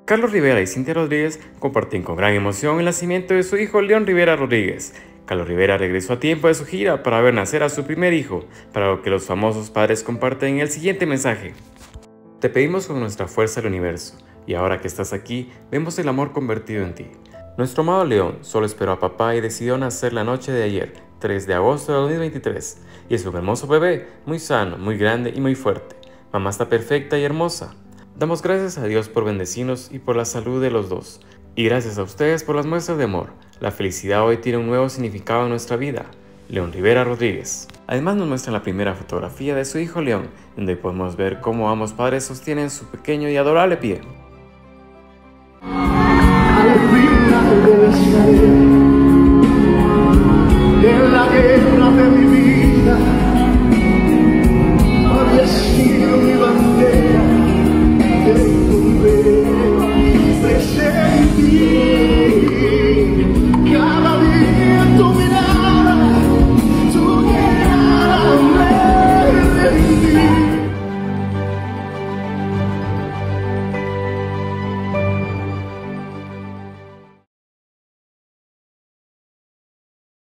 Carlos Rivera y Cintia Rodríguez comparten con gran emoción el nacimiento de su hijo León Rivera Rodríguez. Carlos Rivera regresó a tiempo de su gira para ver nacer a su primer hijo, para lo que los famosos padres comparten el siguiente mensaje. Te pedimos con nuestra fuerza el universo, y ahora que estás aquí, vemos el amor convertido en ti. Nuestro amado León solo esperó a papá y decidió nacer la noche de ayer, 3 de agosto de 2023, y es un hermoso bebé, muy sano, muy grande y muy fuerte. Mamá está perfecta y hermosa. Damos gracias a Dios por bendecirnos y por la salud de los dos. Y gracias a ustedes por las muestras de amor. La felicidad hoy tiene un nuevo significado en nuestra vida. León Rivera Rodríguez. Además nos muestran la primera fotografía de su hijo León, donde podemos ver cómo ambos padres sostienen su pequeño y adorable pie.